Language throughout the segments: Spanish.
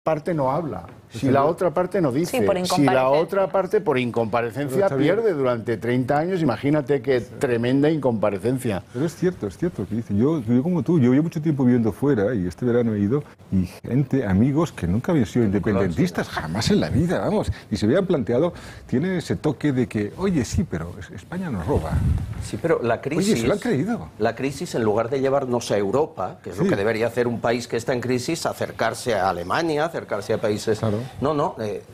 parte no habla, si la otra parte no dice, Sí, si la otra parte por incomparecencia pierde durante 30 años, imagínate qué tremenda incomparecencia. Pero es cierto que dice. Yo como tú, yo llevo mucho tiempo viviendo fuera y este verano he ido y gente, amigos que nunca habían sido independentistas, jamás en la vida, vamos, y se habían planteado, tienen ese toque de que, oye, sí, pero España nos roba. Sí, pero la crisis... Oye, se lo han creído. La crisis, en lugar de llevarnos a Europa, que es lo que debería hacer un país que está en crisis, acercarse a Alemania, acercarse a países... Claro. No,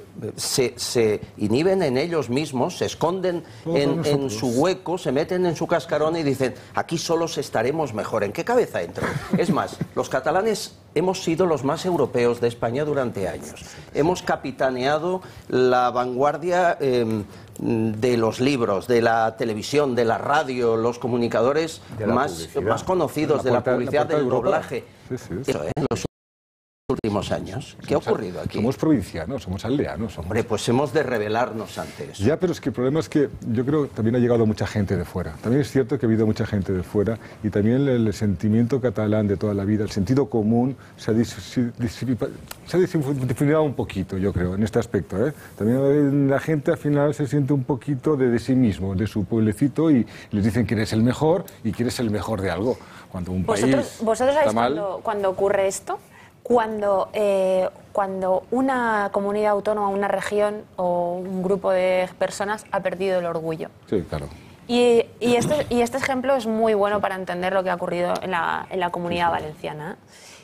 se inhiben en ellos mismos, se esconden en su hueco, se meten en su cascarón y dicen, aquí solos estaremos mejor. ¿En qué cabeza entran? Es más, los catalanes hemos sido los más europeos de España durante años. Hemos capitaneado la vanguardia de los libros, de la televisión, de la radio, los comunicadores más conocidos, de la publicidad, del doblaje. Eso, los últimos años. ¿Qué ha ocurrido aquí? Somos provincianos, somos aldeanos. Hombre, pues hemos de rebelarnos ante eso. Ya, pero es que el problema es que yo creo que también ha llegado mucha gente de fuera. También es cierto que ha habido mucha gente de fuera y también el sentimiento catalán de toda la vida, el sentido común, se ha difuminado un poquito, yo creo, en este aspecto, ¿eh? También la gente al final se siente un poquito de sí mismo, de su pueblecito y les dicen que eres el mejor y que eres el mejor de algo. Cuando un país ¿Vosotros está sabéis mal... cuando ocurre esto? Cuando una comunidad autónoma, una región o un grupo de personas ha perdido el orgullo. Sí, claro. Y este ejemplo es muy bueno para entender lo que ha ocurrido en la comunidad valenciana,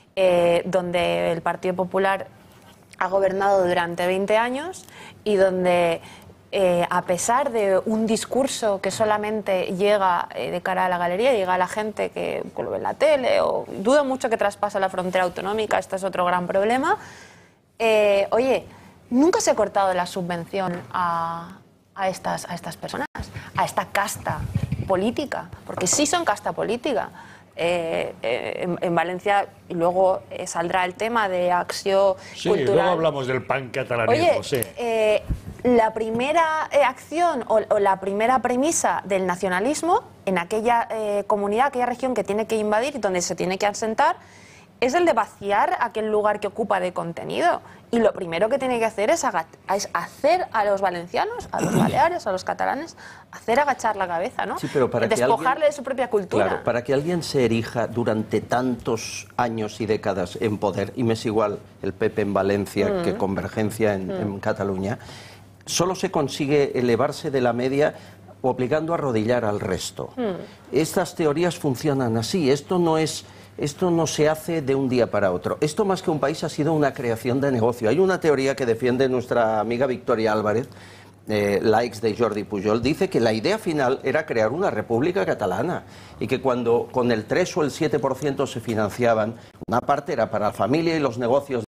donde el Partido Popular ha gobernado durante 20 años y donde, a pesar de un discurso que solamente llega de cara a la galería, llega a la gente que lo ve en la tele, o dudo mucho que traspase la frontera autonómica, este es otro gran problema, oye, nunca se ha cortado la subvención a estas personas, a esta casta política, porque sí son casta política. En Valencia, y luego saldrá el tema de acción cultural. Sí, luego hablamos del pancatalanismo. Oye, la primera acción o la primera premisa del nacionalismo en aquella comunidad, aquella región que tiene que invadir y donde se tiene que asentar, es el de vaciar aquel lugar que ocupa de contenido. Y lo primero que tiene que hacer es hacer a los valencianos, a los baleares, a los catalanes, hacer agachar la cabeza, ¿no? Sí, pero para despojarle de su propia cultura. Claro, para que alguien se erija durante tantos años y décadas en poder, y me es igual el PP en Valencia que Convergencia en Cataluña, solo se consigue elevarse de la media obligando a arrodillar al resto. Estas teorías funcionan así, esto no se hace de un día para otro. Esto, más que un país, ha sido una creación de negocio. Hay una teoría que defiende nuestra amiga Victoria Álvarez, la ex de Jordi Pujol, dice que la idea final era crear una república catalana y que cuando con el 3 o el 7% se financiaban, una parte era para la familia y los negocios